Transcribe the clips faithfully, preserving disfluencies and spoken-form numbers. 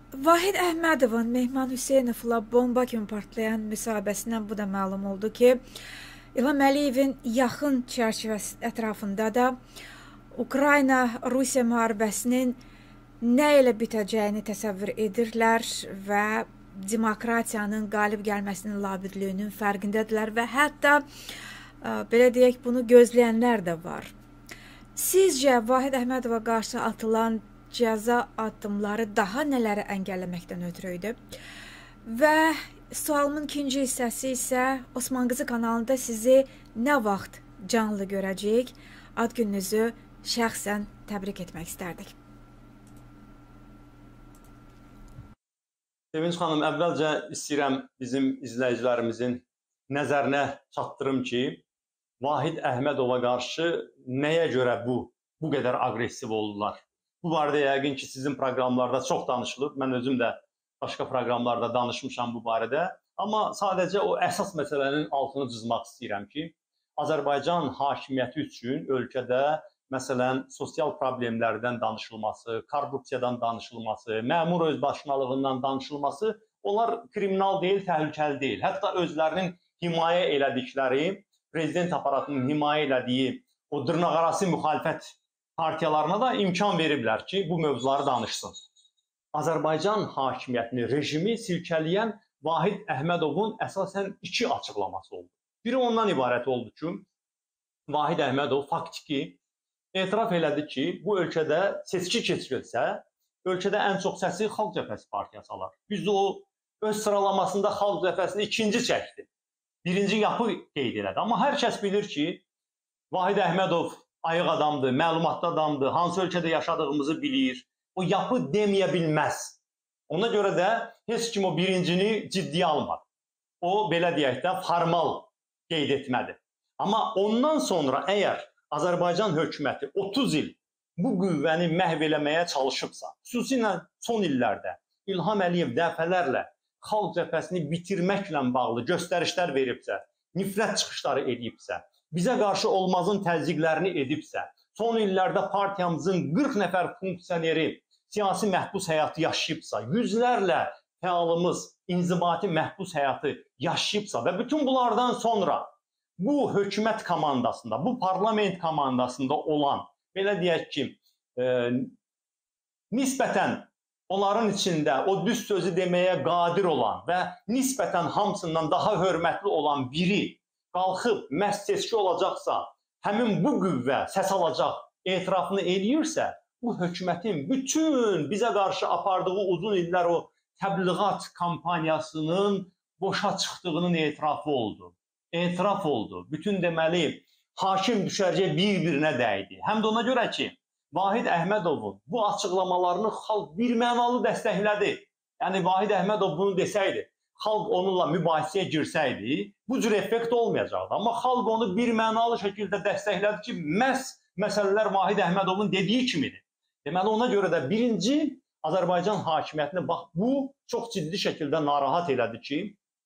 Vahid Əhmədovun Mehman Hüseynovla bomba kimi partlayan müsahibəsindən bu da məlum oldu ki, İlham Əliyevin yaxın çərçivəsi ətrafında da Ukrayna-Rusiya müharibəsinin nə ilə bitəcəyini təsəvvür edirlər və demokratiyanın qalib gəlməsinin labidliyinin fərqindədirlər və hətta belə deyək, bunu gözləyənlər də var. Sizcə Vahid Əhmədova qarşı atılan cəza addımları daha nələri əngəlləməkdən ötürü idi? Və sualımın ikinci hissəsi isə Osman Qızı kanalında sizi nə vaxt canlı görəcəyik? Ad gününüzü şəxsən təbrik etmək istərdik. Sevinç xanım, əvvəlcə istəyirəm bizim izləyicilərimizin nəzərinə çatdırım ki, Vahid Əhmədova qarşı nəyə görə bu, bu qədər aqressiv oldular? Bu barədə yəqin ki, sizin proqramlarda çox danışılıb. Mən özüm də başqa proqramlarda danışmışam bu barədə. Amma sadəcə o əsas məsələnin altını cızmaq istəyirəm ki, Azərbaycan hakimiyyəti üçün ölkədə məsələn sosial problemlərdən danışılması, korrupsiyadan danışılması, məmur özbaşınalığından danışılması, onlar kriminal deyil, təhlükəli deyil. Hətta özlərinin himayə elədikləri, prezident aparatının himayə elədiyi o dırnaqarası müxalifət partiyalarına da imkan veriblər ki, bu mövzuları danışsın. Azərbaycan hakimiyyətini, rejimi silkələyən Vahid Əhmədovun əsasən iki açıqlaması oldu. Biri ondan ibarət oldu ki, Vahid Əhmədov faktiki etiraf elədi ki, bu ölkədə seçki keçirilsə, ölkədə ən çox səsi Xalq Cəbhəsi partiyası alar. Biz o öz sıralamasında Xalq Cəbhəsini ikinci çəkdi. Birinci yapı qeyd elədi. Amma hər kəs bilir ki, Vahid Əhmədov ayıq adamdır, məlumatlı adamdır, hansı ölkədə yaşadığımızı bilir. O yapı deməyə bilməz. Ona görə də heç kim o birincini ciddiyə almadı. O, belə deyək də, formal qeyd etmədi. Amma ondan sonra əgər Azərbaycan hökuməti otuz il bu qüvvəni məhv eləməyə çalışıbsa, xüsusilə son illərdə İlham Əliyev dəfələrlə Xalq Cəbhəsini bitirməklə bağlı göstərişlər veribsə, nifrət çıxışları edibsə, bizə qarşı olmazın təzyiqlərini edibsə, son illərdə partiyamızın qırx nəfər funksioneri siyasi məhbus həyatı yaşayıbsa, yüzlərlə fəalımız inzibati məhbus həyatı yaşayıbsa və bütün bunlardan sonra bu hökumət komandasında, bu parlament komandasında olan, belə deyək ki, e, nisbətən onların içində o düz sözü deməyə qadir olan və nisbətən hamısından daha hörmətli olan biri qalxıb məhz seçki olacaqsa, həmin bu qüvvə səs alacaq etirafını eləyirsə, bu hökumətin bütün bizə qarşı apardığı uzun illər o təbliğat kampaniyasının boşa çıxdığının etirafı oldu. Etiraf oldu. Bütün deməli, hakim düşərgə bir-birinə dəydi. Həm də ona görə ki, Vahid Əhmədovun bu açıqlamalarını xalq bir mənalı dəstəklədi. Yəni, Vahid Əhmədov bunu desəydi, xalq onunla mübahisəyə girsəydi, bu cür effekt olmayacaqdı. Amma xalq onu bir mənalı şəkildə dəstəklədi ki, məhz məsələlər Vahid Əhmədovun dediyi kimidir. Deməli, ona görə də birinci Azərbaycan hakimiyyətini bax, bu çox ciddi şəkildə narahat elədi ki,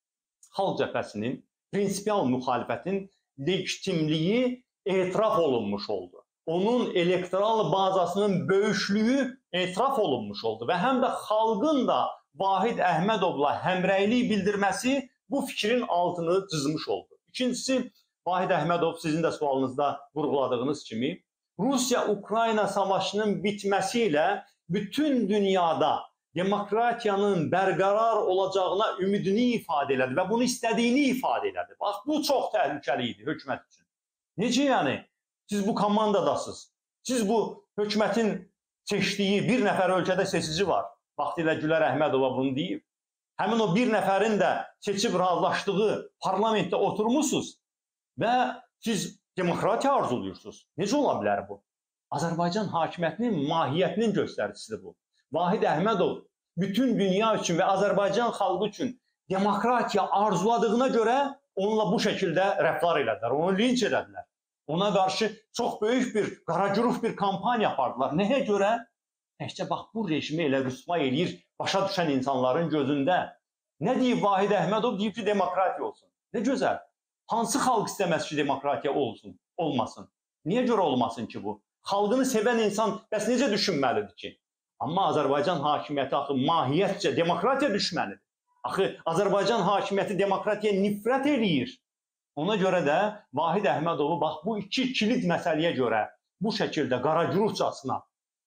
Xalq Cəbhəsinin, prinsipial müxalifətin legitimliyi etiraf olunmuş oldu. Onun elektoral bazasının böyüklüyü etiraf olunmuş oldu və həm də xalqın da Vahid Əhmədovla həmrəylik bildirməsi bu fikrin altını cızmış oldu. İkincisi, Vahid Əhmədov sizin də sualınızda vurğuladığınız kimi, Rusiya-Ukrayna savaşının bitməsi ilə bütün dünyada demokratiyanın bərqərar olacağına ümidini ifadə elədi və bunu istədiyini ifadə elədi. Bax, bu çox təhlükəli idi hökumət üçün. Necə yəni? Siz bu komandadasınız. Siz bu hökumətin seçdiyi bir nəfər ölkədə seçici var. Vaxtilə Gülər Əhmədova bunu deyib. Həmin o bir nəfərin də seçib razılaşdığı parlamentdə oturmuşsunuz və siz demokratiya arzuluyursunuz. Necə ola bilər bu? Azərbaycan hakimiyyətinin mahiyyətinin göstəricisidir bu. Vahid Əhmədov bütün dünya üçün və Azərbaycan xalqı üçün demokratiya arzuladığına görə onunla bu şəkildə rəftar elədilər, onu linç elədilər. Ona qarşı çox böyük bir, qaragüruf bir kampaniya apardılar. Nəyə görə? Təkcə bax, bu rejimi elə rüsva eləyir başa düşən insanların gözündə. Nə deyib Vahid Əhmədov? Deyib ki, demokratiya olsun. Ne gözəl. Hansı xalq istəməz ki, demokratiya olsun, olmasın? Niyə görə olmasın ki bu? Xalqını sevən insan bəs necə düşünməlidir ki? Amma Azərbaycan hakimiyyəti axı mahiyyətcə demokratiya düşmənidir. Axı Azərbaycan hakimiyyəti demokratiyaya nifrət eləyir. Ona görə də Vahid Əhmədovu bax bu iki kilit məsələyə görə bu şəkildə qaragürufcasına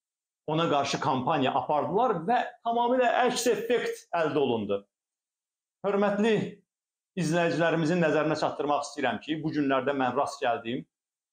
ona qarşı kampaniya apardılar və tamamilə əks effekt əldə olundu. Hörmətli izləyicilərimizin nəzərinə çatdırmaq istəyirəm ki, bu günlərdə mən rast gəldiyim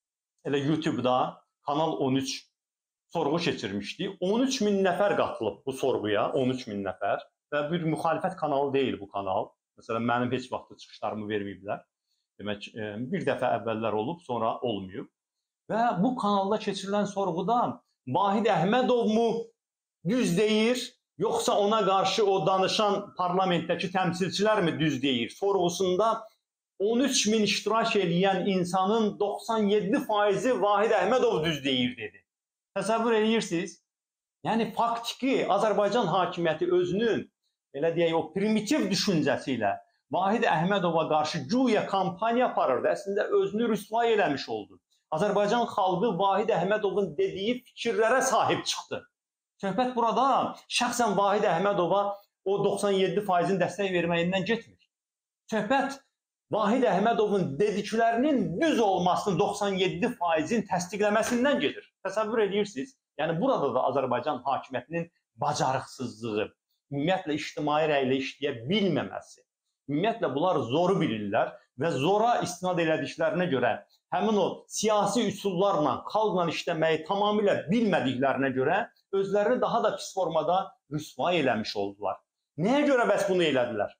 elə YouTube-da Kanal on üç sorğu keçirmişdi. on üç min nəfər qatılıb bu sorğuya, on üç min nəfər və bir müxalifət kanalı deyil bu kanal. Məsələn, mənim heç vaxt çıxışlarımı verməyiblər. Demək, bir dəfə əvvəllər olub, sonra olmayıb. Və bu kanalda keçirilən sorğuda Vahid Əhmədov mu düz deyir, yoxsa ona qarşı o danışan parlamentdəki təmsilçilər mi düz deyir? Sorğusunda on üç min iştirak edən insanın doxsan yeddi faizi Vahid Əhmədov düz deyir dedi. Təsəvvür edirsiniz? Yəni faktiki Azərbaycan hakimiyyəti özünün elə deyək o primitiv düşüncəsi ilə Vahid Əhmədova qarşı güya kampaniya aparırdı. Əslində özünü rüsvay eləmiş oldu. Azərbaycan xalqı Vahid Əhmədovun dediyi fikirlərə sahib çıxdı. Söhbət burada şəxsən Vahid Əhmədova o doxsan yeddi faizin dəstək verməyindən getmir. Söhbət Vahid Əhmədovun dediklərinin düz olmasının doxsan yeddi faizin təsdiqləməsindən gedir. Təsəvvür edirsiniz? Yəni burada da Azərbaycan hakimiyyətinin bacarıqsızlığı, ümumiyyətlə ictimai rəylə işləyə bilməməsi, ümumiyyətlə bunlar zoru bilirlər və zora istinad elədiklərinə görə həmin o siyasi üsullarla, xalqla işləməyi tamamilə bilmədiklərinə görə özlərini daha da pis formada rüsvay eləmiş oldular. Nəyə görə bəs bunu elədilər?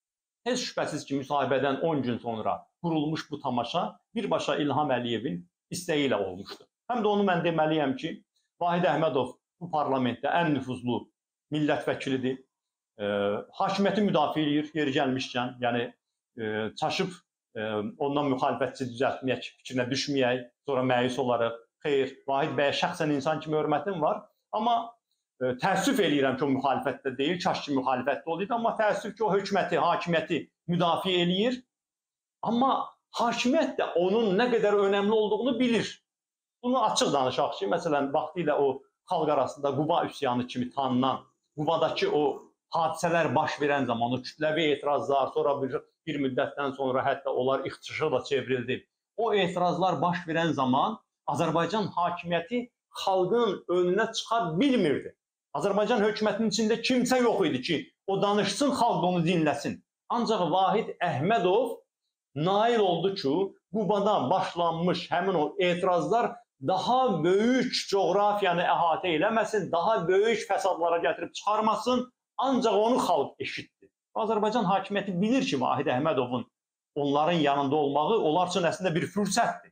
Heç şübhəsiz ki, müsahibədən on gün sonra qurulmuş bu tamaşa birbaşa İlham Əliyevin istəyi ilə olmuşdu. Həm də onu mən deməliyəm ki, Vahid Əhmədov bu parlamentdə ən nüfuzlu millət vəkilidir. E, hakimiyyəti müdafiə edir, yeri gəlmişkən, yəni e, çaşıb e, ondan müxalifətçi düzəltməyək fikrinə düşməyək, sonra məyus olaraq, xeyr, Vahid bəyə şəxsən insan kimi hörmətim var, amma e, təəssüf eləyirəm ki, o müxalifətdə deyil, kaş ki müxalifətdə olaydı, amma təəssüf ki, o hökuməti, hakimiyyəti müdafiə eləyir, amma hakimiyyət də onun nə qədər önəmli olduğunu bilir. Bunu açıq danışaq ki, məsələn, vaxtilə o xalq arasında Quba üsyanı kimi tanınan, Qubadakı o hadisələr baş verən zaman, o kütləvi etirazlar, sonra bir, bir müddətdən sonra hətta onlar ixtişaşa da çevrildi. O etirazlar baş verən zaman Azərbaycan hakimiyyəti xalqın önünə çıxa bilmirdi. Azərbaycan hökumətinin içində kimsə yox idi ki, o danışsın, xalq onu dinləsin. Ancaq Vahid Əhmədov nail oldu ki, Qubada başlanmış həmin o etirazlar daha böyük coğrafiyanı əhatə eləməsin, daha böyük fəsadlara gətirib çıxarmasın, ancaq onu xalq eşitdi. Azərbaycan hakimiyyəti bilir ki, Vahid Əhmədovun onların yanında olmağı onlar üçün əslində bir fürsətdir.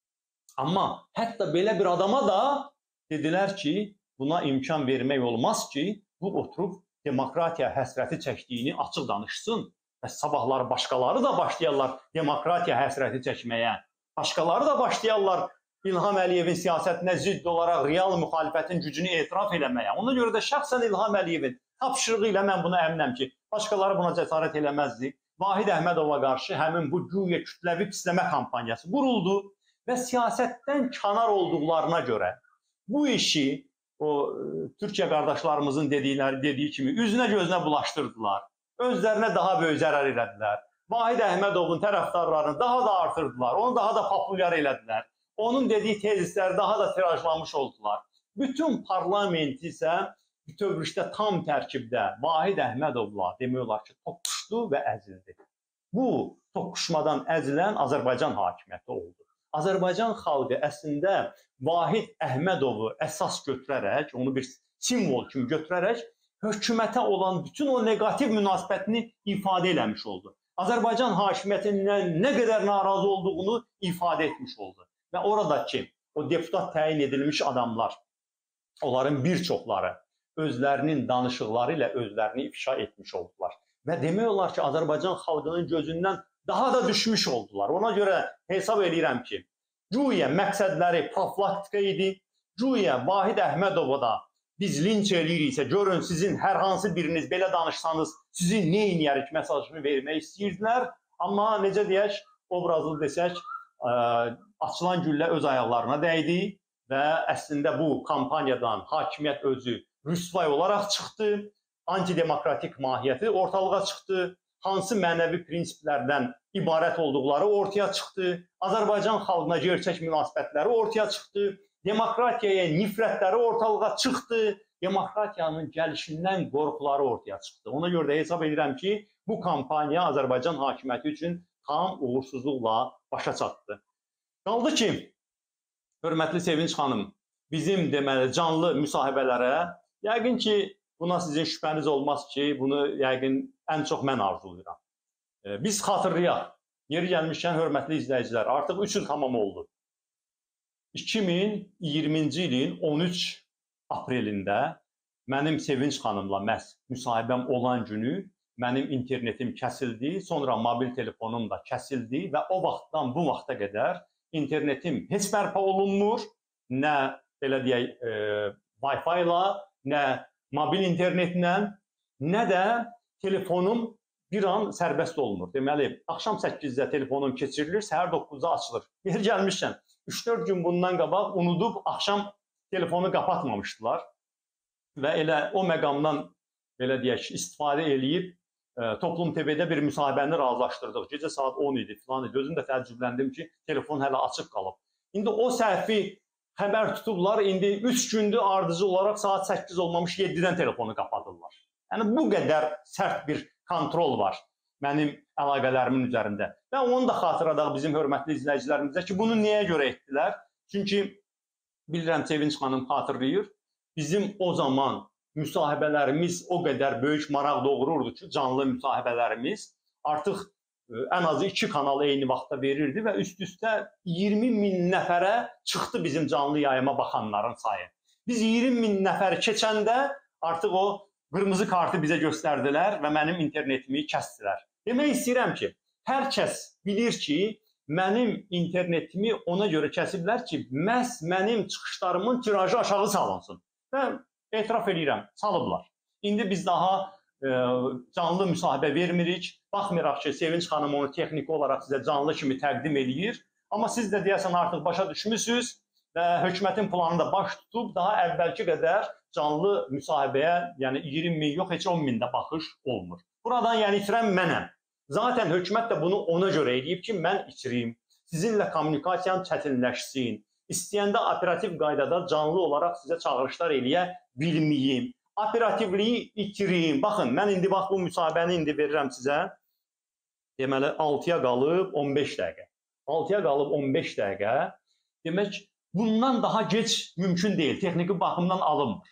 Amma hətta belə bir adama da dedilər ki, buna imkan vermək olmaz ki, bu oturub demokratiya həsrəti çəkdiyini açıq danışsın və sabahları başqaları da başlayarlar demokratiya həsrəti çəkməyə. Başqaları da başlayarlar İlham Əliyevin siyasətinə zidd olaraq real müxalifətin gücünü etiraf eləməyə. Ona görə də şəxsən İlham Əliyevin tapşırığı ilə mən buna əminəm ki, başqaları buna cəsarət eləməzdi. Vahid Əhmədova qarşı həmin bu güya kütləvi pisləmə kampaniyası quruldu və siyasətdən kənar olduqlarına görə bu işi o Türkiyə qardaşlarımızın dedikləri dediyi kimi üzünə gözünə bulaşdırdılar. Özlərinə daha böyük zərər elədilər. Vahid Əhmədovun tərəfdarlarını daha da artırdılar, onu daha da populyar elədilər. Onun dediyi tezislər daha da tirajlanmış oldular. Bütün parlament isə bütövlükdə tam tərkibdə Vahid Əhmədovla demək olar ki, toqquşdu və əzildi. Bu toqquşmadan əzilən Azərbaycan hakimiyyəti oldu. Azərbaycan xalqı əslində Vahid Əhmədovu əsas götürərək, onu bir simvol kimi götürərək, hökumətə olan bütün o negativ münasibətini ifadə eləmiş oldu. Azərbaycan hakimiyyətindən nə qədər narazı olduğunu ifadə etmiş oldu. Və oradakı o deputat təyin edilmiş adamlar, onların bir çoxları özlərinin danışıqları ilə özlərini ifşa etmiş oldular. Və demək olar ki, Azərbaycan xalqının gözündən daha da düşmüş oldular. Ona görə hesab edirəm ki, güya məqsədləri profilaktika idi, güya Vahid Əhmədova da biz linç eləyiriksə, görün sizin hər hansı biriniz belə danışsanız, sizin nə eləyərik mesajını vermək istəyirdilər. Amma necə deyək, obrazlı desək, açılan güllə öz ayaqlarına dəydi və əslində bu kampaniyadan hakimiyyət özü rüsvay olaraq çıxdı, antidemokratik mahiyyəti ortalığa çıxdı, hansı mənəvi prinsiplərdən ibarət olduqları ortaya çıxdı, Azərbaycan xalqına gerçək münasibətləri ortaya çıxdı, demokratiyaya nifrətləri ortalığa çıxdı, demokratiyanın gəlişindən qorxuları ortaya çıxdı. Ona görə də hesab edirəm ki, bu kampaniya Azərbaycan hakimiyyəti üçün tam uğursuzluqla başa çatdı. Qaldı ki, hörmətli Sevinç xanım, bizim deməli canlı müsahibələrə, yəqin ki, buna sizin şübhəniz olmaz ki, bunu yəqin ən çox mən arzulayıram. Biz xatırlayaq, yeri gəlmişkən hörmətli izləyicilər, artıq üç il tamam oldu. iki min iyirminci ilin on üç aprelində mənim Sevinç xanımla məhz müsahibəm olan günü mənim internetim kəsildi, sonra mobil telefonum da kəsildi və o vaxtdan bu vaxta qədər internetim heç bərpa olunmur, nə belə deyək, e, Wi-Fi ilə, nə mobil internetlə, nə də telefonum bir an sərbəst olunur. Deməli, axşam səkkizdə telefonum keçirilir, səhər doqquzda açılır. Bir gəlmişkən, üç dörd gün bundan qabaq unudub axşam telefonu qapatmamışdılar və elə o məqamdan belə deyək, istifadə eləyib e, Toplum T V-də bir müsahibəni razılaşdırdıq. Gecə saat on idi, filan idi. Özüm də təəccübləndim ki, telefon hələ açıq qalıb. İndi o səhvi xəbər tutublar, indi üç gündür ardıcı olaraq saat səkkiz olmamış yeddidən telefonu qapatırlar. Yəni bu qədər sərt bir kontrol var mənim əlaqələrimin üzərində. Və onu da xatırladaq bizim hörmətli izləyicilərimizə ki, bunu niyə görə etdilər? Çünki bilirəm Sevinç xanım xatırlayır, bizim o zaman müsahibələrimiz o qədər böyük maraq doğururdu ki, canlı müsahibələrimiz artıq ən azı iki kanal eyni vaxtda verirdi və üst-üstə iyirmi min nəfərə çıxdı bizim canlı yayıma baxanların sayı. Biz iyirmi min nəfər keçəndə artıq o qırmızı kartı bizə göstərdilər və mənim internetimi kəsdilər. Demək istəyirəm ki, hər kəs bilir ki, mənim internetimi ona görə kəsiblər ki, məhz mənim çıxışlarımın tirajı aşağı salınsın. Və etiraf edirəm, salıblar. İndi biz daha e, canlı müsahibə vermirik. Baxmayaraq ki, Sevinç xanım onu texniki olaraq sizə canlı kimi təqdim eləyir. Amma siz də deyəsən artıq başa düşmüsünüz və hökumətin planını da baş tutub daha əvvəlki qədər canlı müsahibəyə, yəni iyirmi min yox, heç on mində baxış olmur. Buradan yəni itirəm mənəm. Zaten hökumət də bunu ona görə eləyib ki, mən itirim, sizinlə kommunikasiyam çətinləşsin, istəyəndə operativ qaydada canlı olaraq sizə çağırışlar eləyə bilməyim, operativliyi itirim. Baxın, mən indi bax bu müsahibəni indi verirəm sizə. Deməli, altıya qalıb on beş dəqiqə. altıya qalıb on beş dəqiqə. Demək, bundan daha geç mümkün deyil, texniki baxımdan alınmır.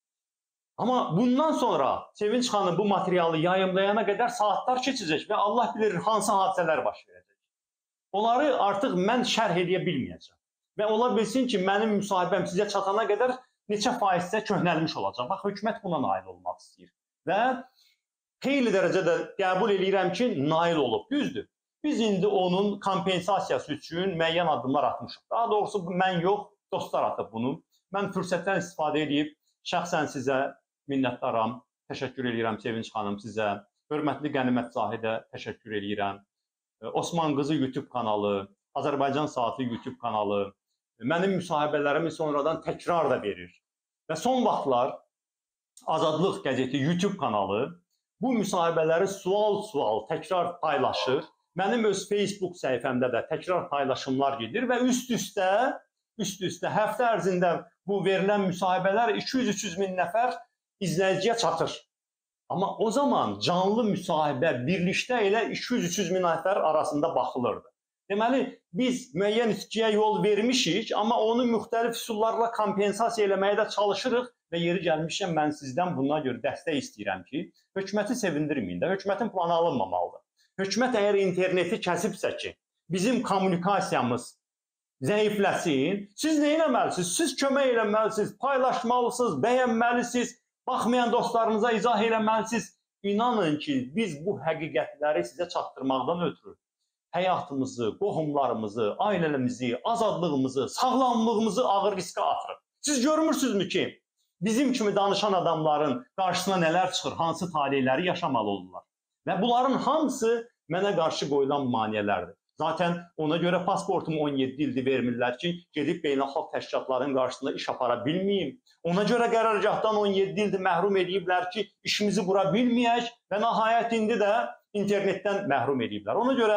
Amma bundan sonra Sevinç xanım bu materialı yayımlayana qədər saatlar keçəcək və Allah bilir hansı hadisələr baş verəcək. Onları artıq mən şərh edə bilməyəcəm. Və ola bilsin ki, mənim müsahibəm sizə çatana qədər neçə faizsə köhnəlmiş olacaq. Bax, hökumət buna nail olmaq istəyir. Və xeyli dərəcədə qəbul edirəm ki, nail olub. Düzdür. Biz indi onun kompensasiyası üçün müəyyən addımlar atmışıq. Daha doğrusu mən yox, dostlar atıb bunu. Mən fürsətdən istifadə edib şəxsən sizə minnətdaram. Təşəkkür edirəm Sevinç xanım sizə. Hörmətli Qənimət Zahidə təşəkkür edirəm. Osman Qızı YouTube kanalı, Azərbaycan Saatı YouTube kanalı mənim müsahibələrimi sonradan təkrar da verir. Və son vaxtlar Azadlıq qəzeti YouTube kanalı bu müsahibələri sual-sual təkrar paylaşır. Mənim öz Facebook səhifəmdə də təkrar paylaşımlar gedir və üst-üstə üst-üstə həftə ərzində bu verilən müsahibələr iki yüz üç yüz min nəfər izləyiciyə çatır. Amma o zaman canlı müsahibə birlikdə elə iki yüz üç yüz min nəfər arasında baxılırdı. Deməli, biz müəyyən itkiyə yol vermişik, amma onu müxtəlif üsullarla kompensasiya eləməyə də çalışırıq və yeri gəlmişkən mən sizdən buna görə dəstək istəyirəm ki, hökuməti sevindirməyin də, hökumətin planı alınmamalıdır. Hökumət əgər interneti kəsibsə ki, bizim kommunikasiyamız zəifləsin, siz nə eləməlisiniz? Siz kömək eləməlisiniz, paylaşmalısınız, bəyənməlisiniz, baxmayan dostlarınıza izah eləməlisiniz. İnanın ki, biz bu həqiqətləri sizə çatdırmaqdan ötürü həyatımızı, qohumlarımızı, ailələrimizi, azadlığımızı, sağlamlığımızı ağır riskə atırıq. Siz görmürsünüzmü ki, bizim kimi danışan adamların qarşısına nələr çıxır, hansı taleyləri yaşamalı olurlar. Və bunların hamısı mənə qarşı qoyulan maneələrdir. Zaten ona görə pasportum on yeddi ildir vermirlər ki, gedib beynəlxalq təşkilatların qarşısında iş apara bilməyim. Ona görə qərargahdan on yeddi ildir məhrum ediblər ki, işimizi bura bilməyək və nəhayət indi də internetdən məhrum ediblər. Ona görə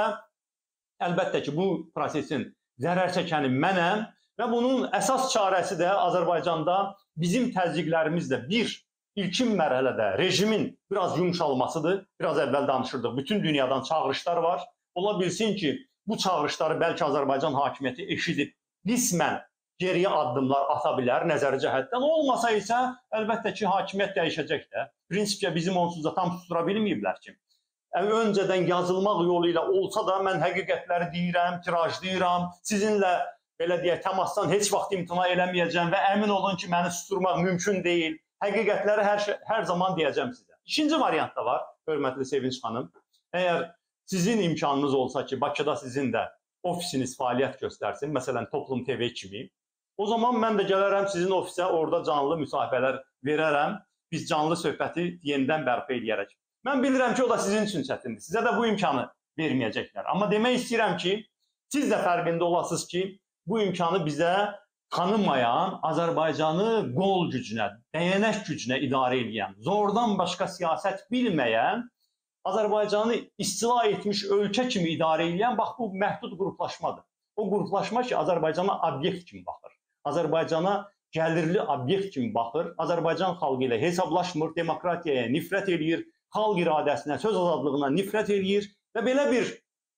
əlbəttə ki, bu prosesin zərər çəkəni mənəm və bunun əsas çarəsi də Azərbaycanda bizim təzyiqlərimizlə bir, ilkin mərhələdə rejimin biraz yumşalmasıdır. Biraz əvvəl danışırdıq, bütün dünyadan çağırışlar var. Ola bilsin ki, bu çağırışları bəlkə Azərbaycan hakimiyyəti eşidib, qismən geriyə addımlar ata bilər nəzəri cəhətdən. Olmasa isə əlbəttə ki, hakimiyyət dəyişəcək də. Prinsipcə bizim onsuz da tam sustura bilməyiblər ki. Öncədən yazılmaq yolu ilə olsa da mən həqiqətləri deyirəm, tirajlayıram, sizinlə belə deyək, təmasdan heç vaxt imtina eləməyəcəm və əmin olun ki, məni susturmaq mümkün deyil. Həqiqətləri hər, hər zaman deyəcəm sizə. İkinci variant da var, hörmətli Sevinç xanım. Əgər sizin imkanınız olsa ki, Bakıda sizin də ofisiniz fəaliyyət göstərsin, məsələn, Toplum T V kimi, o zaman mən də gələrəm sizin ofisə, orada canlı müsahibələr verərəm, biz canlı söhbəti yenidən bərpa edərək. Mən bilirəm ki, o da sizin üçün çətindir, sizə də bu imkanı verməyəcəklər. Amma demək istəyirəm ki, siz də fərqində olasınız ki, bu imkanı bizə tanımayan, Azərbaycanı qol gücünə, dəyənək gücünə idarə edən, zordan başqa siyasət bilməyən, Azərbaycanı istila etmiş ölkə kimi idarə edən, bax, bu məhdud qruplaşmadır. O qruplaşma ki, Azərbaycana obyekt kimi baxır. Azərbaycana gəlirli obyekt kimi baxır. Azərbaycan xalqı ilə hesablaşmır, demokratiyaya nifrət eləyir, xalq iradəsinə, söz azadlığına nifrət eləyir və belə bir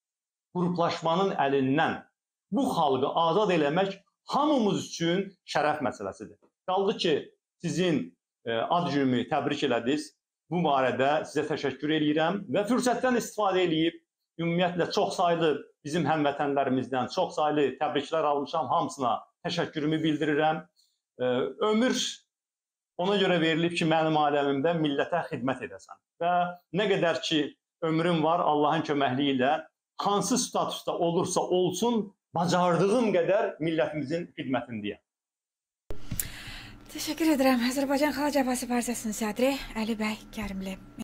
qruplaşmanın əlindən bu xalqı azad eləmək hamımız üçün şərəf məsələsidir. Qaldı ki, sizin ad günümü təbrik elədiniz. Bu barədə sizə təşəkkür edirəm və fürsətdən istifadə edib, ümumiyyətlə çox saylı bizim həmvətənlərimizdən çox saylı təbriklər almışam, hamısına təşəkkürümü bildirirəm. Ömür ona görə verilib ki, mənim aləmimdə millətə xidmət edəsən. Və nə qədər ki, ömrüm var Allahın köməkliyi ilə, hansı statusda olursa olsun, bacardığım qədər millətimizin xidmətindəyəm. Təşəkkür edirəm. Azərbaycan Xalq Cəbhəsi Partiyasının sədri Əli bəy Kərimli.